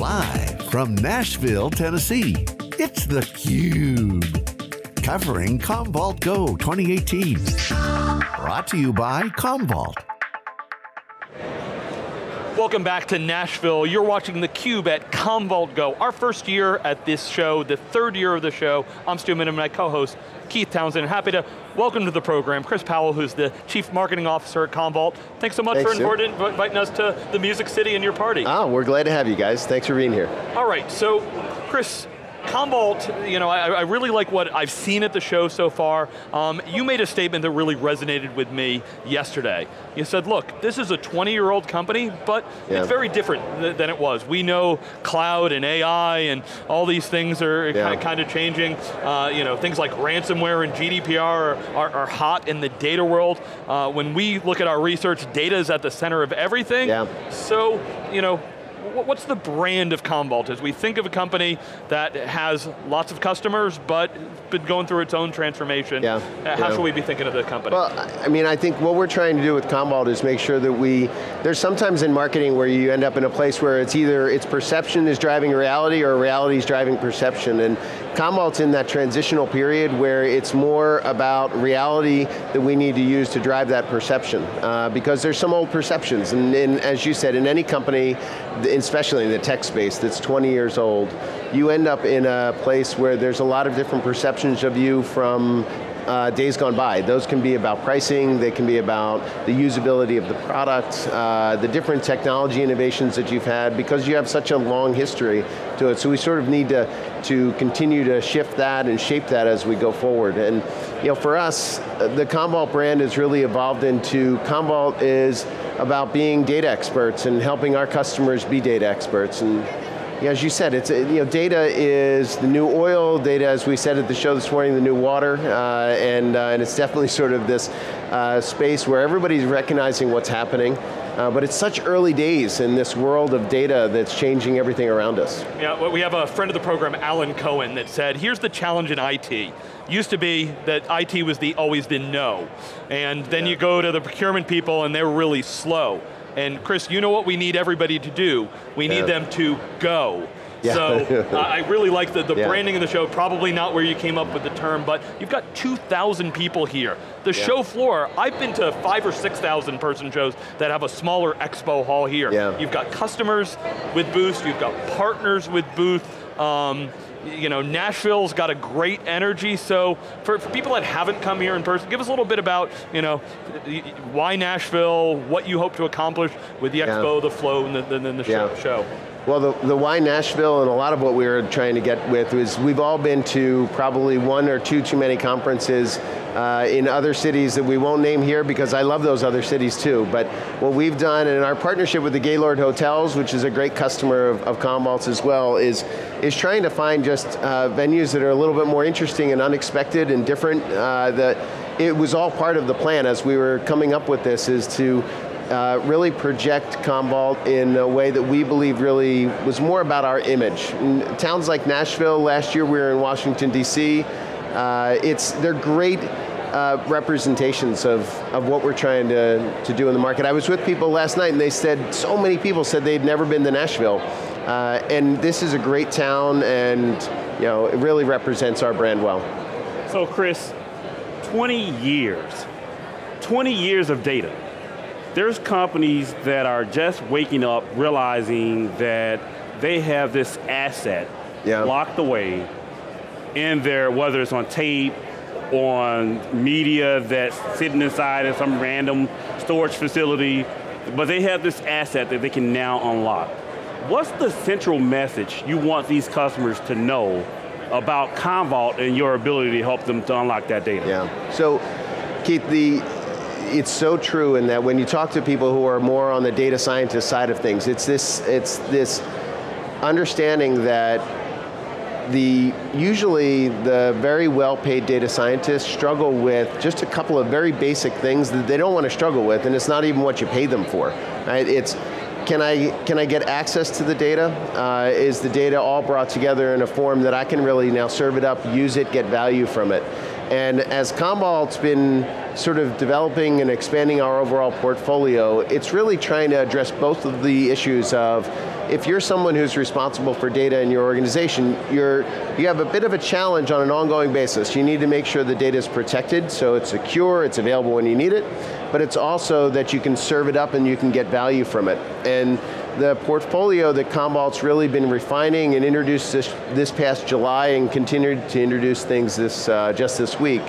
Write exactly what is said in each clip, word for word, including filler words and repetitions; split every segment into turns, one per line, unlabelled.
Live from Nashville, Tennessee, it's theCUBE. Covering Commvault Go twenty eighteen. Brought to you by Commvault.
Welcome back to Nashville. You're watching theCUBE at Commvault Go. Our first year at this show, the third year of the show. I'm Stu Miniman, my co-host, Keith Townsend. Happy to welcome to the program Chris Powell, who's the Chief Marketing Officer at Commvault. Thanks so much
Thanks,
for inviting, inviting us to the Music City and your party.
Oh, we're glad to have you guys. Thanks for being here.
All right, so Chris, Commvault, you know, I, I really like what I've seen at the show so far. Um, you made a statement that really resonated with me yesterday. You said, look, this is a twenty year old company, but yeah. it's very different th than it was. We know cloud and A I and all these things are yeah. kind, of, kind of changing. Uh, you know, things like ransomware and G D P R are, are, are hot in the data world. Uh, when we look at our research, data is at the center of everything. Yeah. So, you know, what's the brand of Commvault as we think of a company that has lots of customers but been going through its own transformation? Yeah. How yeah. should we be thinking of the company?
Well, I mean, I think what we're trying to do with Commvault is make sure that we, there's sometimes in marketing where you end up in a place where it's either its perception is driving reality or reality is driving perception, and Commvault's in that transitional period where it's more about reality that we need to use to drive that perception, uh, because there's some old perceptions, and, and as you said, in any company, especially in the tech space that's twenty years old, you end up in a place where there's a lot of different perceptions of you from uh, days gone by. Those can be about pricing, they can be about the usability of the product, uh, the different technology innovations that you've had, because you have such a long history to it. So we sort of need to, to continue to shift that and shape that as we go forward. And you know, for us, the Commvault brand has really evolved into, Commvault is about being data experts and helping our customers be data experts. And you know, as you said, it's, you know, data is the new oil, data, as we said at the show this morning, the new water, uh, and, uh, and it's definitely sort of this uh, space where everybody's recognizing what's happening. Uh, but it's such early days in this world of data that's changing everything around us.
Yeah, well, we have a friend of the program, Alan Cohen, that said, here's the challenge in I T. Used to be that I T was the always the no. And then yeah. you go to the procurement people and they're really slow. And Chris, you know what we need everybody to do? We need yeah. them to go. Yeah. So uh, I really like the, the yeah. branding of the show, probably not where you came up with the term, but you've got two thousand people here. The yeah. show floor, I've been to five or six thousand person shows that have a smaller expo hall here. Yeah. You've got customers with booths, you've got partners with booth. Um, you know, Nashville's got a great energy, so for, for people that haven't come here in person, give us a little bit about, you know, why Nashville, what you hope to accomplish with the expo, yeah. the flow, and the, the, the yeah. show.
Well, the, the why Nashville, and a lot of what we were trying to get with was we've all been to probably one or two too many conferences uh, in other cities that we won't name here because I love those other cities too, but what we've done in our partnership with the Gaylord Hotels, which is a great customer of, of Commvault's as well, is, is trying to find just uh, venues that are a little bit more interesting and unexpected and different. Uh, that it was all part of the plan as we were coming up with this, is to Uh, really project Commvault in a way that we believe really was more about our image. In towns like Nashville, last year we were in Washington, D C, uh, it's, they're great uh, representations of, of what we're trying to, to do in the market. I was with people last night and they said, so many people said they'd never been to Nashville. Uh, and this is a great town and you know, it really represents our brand well.
So Chris, twenty years, twenty years of data. There's companies that are just waking up realizing that they have this asset yeah. locked away in their, whether it's on tape, on media that's sitting inside of some random storage facility, but they have this asset that they can now unlock. What's the central message you want these customers to know about Commvault and your ability to help them to unlock that data?
Yeah, so Keith, the, it's so true in that when you talk to people who are more on the data scientist side of things, it's this, it's this understanding that the, usually the very well-paid data scientists struggle with just a couple of very basic things that they don't want to struggle with, and it's not even what you pay them for, right? It's, can I, can I get access to the data? Uh, is the data all brought together in a form that I can really now serve it up, use it, get value from it? And as Commvault's been sort of developing and expanding our overall portfolio, it's really trying to address both of the issues of, if you're someone who's responsible for data in your organization, you're, you have a bit of a challenge on an ongoing basis. You need to make sure the data is protected, so it's secure, it's available when you need it, but it's also that you can serve it up and you can get value from it. And the portfolio that Commvault's really been refining and introduced this, this past July and continued to introduce things this, uh, just this week,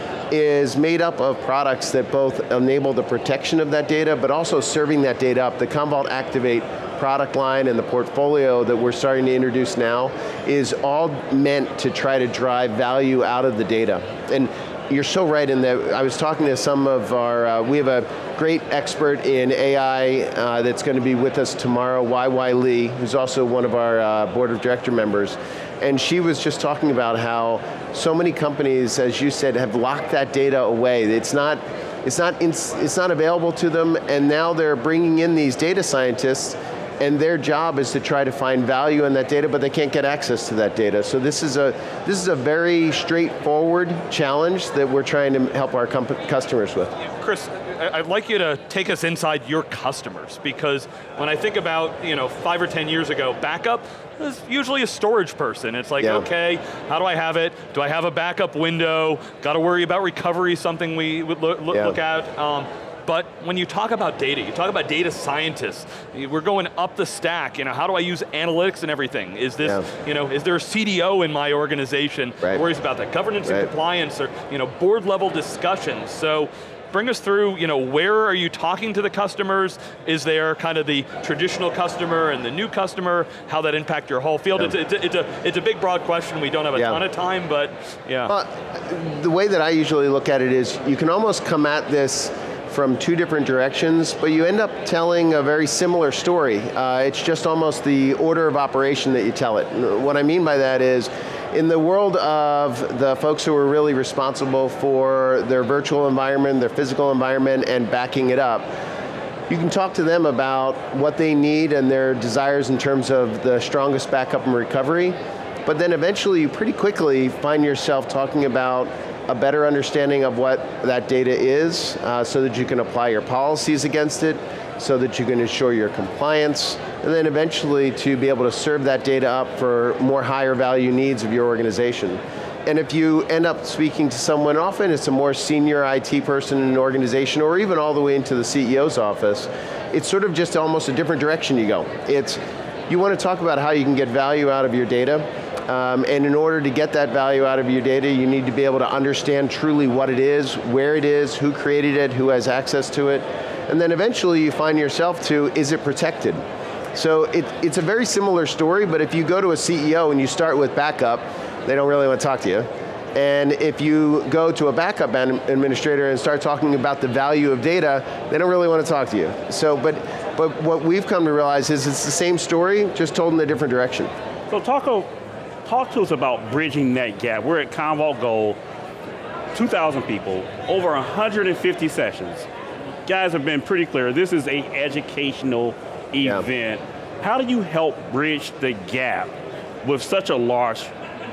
is made up of products that both enable the protection of that data, but also serving that data up. The Commvault Activate product line and the portfolio that we're starting to introduce now is all meant to try to drive value out of the data. And you're so right in that. I was talking to some of our, uh, we have a great expert in A I uh, that's going to be with us tomorrow, Y Y Lee, who's also one of our uh, board of director members. And she was just talking about how so many companies, as you said, have locked that data away. It's not, it's not, it's not available to them, and now they're bringing in these data scientists, and their job is to try to find value in that data, but they can't get access to that data. So this is a, this is a very straightforward challenge that we're trying to help our customers with.
Chris, I'd like you to take us inside your customers, because when I think about, you know, five or ten years ago, backup was usually a storage person. It's like, yeah. okay, how do I have it? Do I have a backup window? Got to worry about recovery, something we would look, yeah. look at. Um, But when you talk about data, you talk about data scientists, we're going up the stack, you know, how do I use analytics and everything? Is this, yeah. you know, is there a C D O in my organization
right.
who worries about that? Governance
right.
and compliance, or, you know, board level discussions. So bring us through, you know, where are you talking to the customers? Is there kind of the traditional customer and the new customer? How that impact your whole field? Yeah. It's, it's, a, it's, a, it's a big broad question. We don't have a yeah. ton of time, but yeah.
Well, the way that I usually look at it is, you can almost come at this from two different directions, but you end up telling a very similar story. Uh, it's just almost the order of operation that you tell it. What I mean by that is, in the world of the folks who are really responsible for their virtual environment, their physical environment, and backing it up, you can talk to them about what they need and their desires in terms of the strongest backup and recovery, but then eventually you pretty quickly find yourself talking about a better understanding of what that data is, uh, so that you can apply your policies against it, so that you can ensure your compliance, and then eventually to be able to serve that data up for more higher value needs of your organization. And if you end up speaking to someone, often it's a more senior I T person in an organization, or even all the way into the C E O's office, it's sort of just almost a different direction you go. It's, you want to talk about how you can get value out of your data, Um, and in order to get that value out of your data, you need to be able to understand truly what it is, where it is, who created it, who has access to it, and then eventually you find yourself to, is it protected? So it, it's a very similar story, but if you go to a C E O and you start with backup, they don't really want to talk to you. And if you go to a backup administrator and start talking about the value of data, they don't really want to talk to you. So, but, but what we've come to realize is it's the same story, just told in a different direction.
So talk a Talk to us about bridging that gap. We're at Commvault Gold, two thousand people, over one hundred fifty sessions. Guys have been pretty clear, this is an educational event. Yeah. How do you help bridge the gap with such a large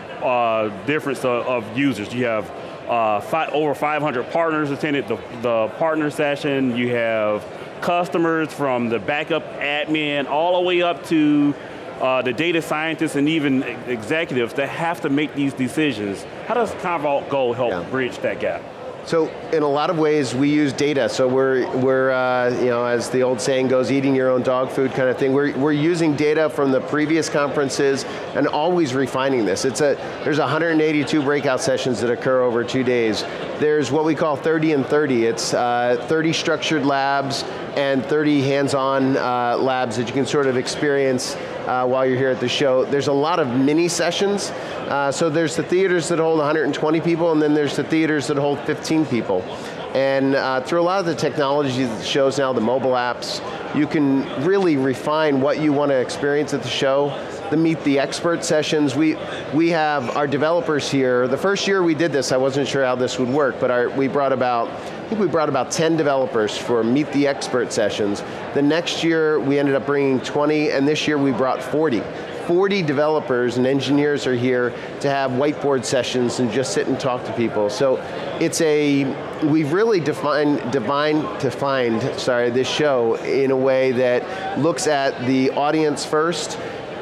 uh, difference of, of users? You have uh, five, over five hundred partners attended the, the partner session. You have customers from the backup admin all the way up to Uh, the data scientists and even executives that have to make these decisions. How does Commvault Gold help yeah. bridge that gap?
So in a lot of ways we use data. So we're, we're uh, you know, as the old saying goes, eating your own dog food kind of thing. We're, we're using data from the previous conferences and always refining this. It's a, there's one hundred eighty-two breakout sessions that occur over two days. There's what we call thirty and thirty. It's uh, thirty structured labs and thirty hands-on uh, labs that you can sort of experience Uh, while you're here at the show. There's a lot of mini sessions. Uh, so there's the theaters that hold one hundred twenty people, and then there's the theaters that hold fifteen people. And uh, through a lot of the technology that the shows now, the mobile apps, you can really refine what you want to experience at the show. The Meet the Expert sessions, we, we have our developers here. The first year we did this, I wasn't sure how this would work, but our, we brought about, I think we brought about ten developers for Meet the Expert sessions. The next year we ended up bringing twenty, and this year we brought forty. forty developers and engineers are here to have whiteboard sessions and just sit and talk to people. So it's a, we've really defined, divine, defined, sorry, this show in a way that looks at the audience first.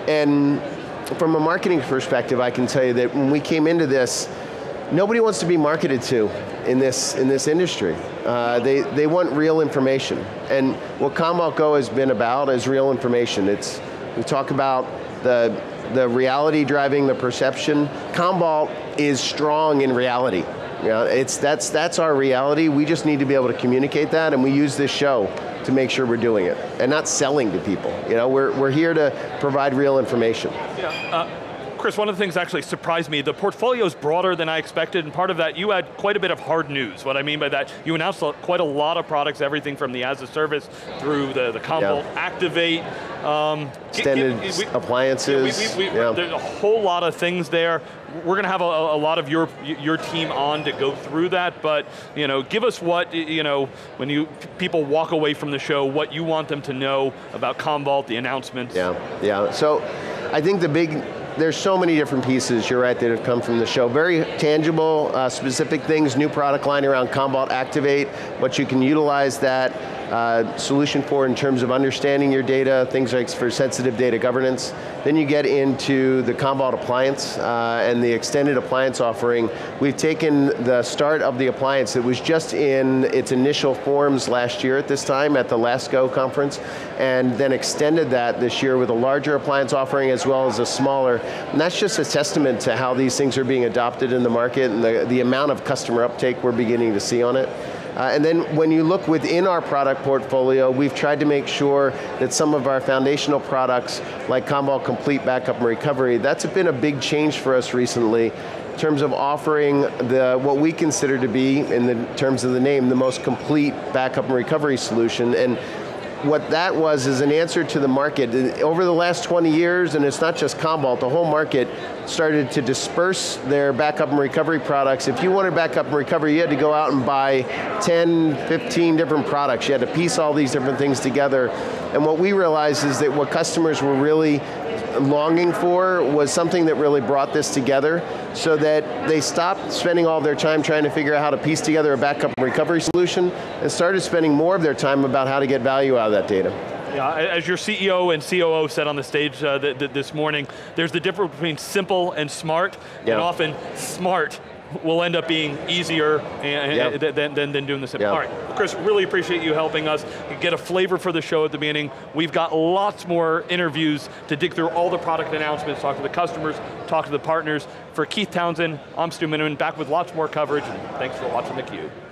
And from a marketing perspective, I can tell you that when we came into this, nobody wants to be marketed to in this in this industry. Uh, they they want real information, and what Commvault Go has been about is real information. It's we talk about the the reality driving the perception. Commvault is strong in reality. You know, it's that's that's our reality. We just need to be able to communicate that, and we use this show to make sure we're doing it and not selling to people. You know, we're we're here to provide real information.
Yeah. Uh Chris, one of the things that actually surprised me, the portfolio is broader than I expected, and part of that, you had quite a bit of hard news. What I mean by that, you announced quite a lot of products, everything from the as a service through the, the Commvault yeah. Activate. Um,
Extended we, appliances.
Yeah, we, we, we,
yeah.
There's a whole lot of things there. We're going to have a, a lot of your your team on to go through that, but you know, give us what, you know, when you people walk away from the show, what you want them to know about Commvault, the announcements.
Yeah, yeah, so I think the big, there's so many different pieces, you're right, that have come from the show. Very tangible, uh, specific things, new product line around Commvault Activate, what you can utilize that uh, solution for in terms of understanding your data, things like for sensitive data governance. Then you get into the Commvault appliance uh, and the extended appliance offering. We've taken the start of the appliance that was just in its initial forms last year at this time at the LASCO conference, and then extended that this year with a larger appliance offering as well as a smaller. And that's just a testament to how these things are being adopted in the market and the, the amount of customer uptake we're beginning to see on it. Uh, and then when you look within our product portfolio, we've tried to make sure that some of our foundational products, like Commvault Complete Backup and Recovery, that's been a big change for us recently in terms of offering the what we consider to be, in the terms of the name, the most complete backup and recovery solution. And what that was is an answer to the market. Over the last twenty years, and it's not just Commvault, the whole market started to disperse their backup and recovery products. If you wanted backup and recovery, you had to go out and buy ten, fifteen different products. You had to piece all these different things together. And what we realized is that what customers were really longing for was something that really brought this together so that they stopped spending all of their time trying to figure out how to piece together a backup and recovery solution and started spending more of their time about how to get value out of that data.
Yeah, as your C E O and C O O said on the stage uh, th th this morning, there's the difference between simple and smart, yeah. and often smart will end up being easier and, yep. than, than, than doing the simple. Yep. All right, Chris, really appreciate you helping us get a flavor for the show at the beginning. We've got lots more interviews to dig through all the product announcements, talk to the customers, talk to the partners. For Keith Townsend, I'm Stu Miniman, back with lots more coverage, and thanks for watching theCUBE.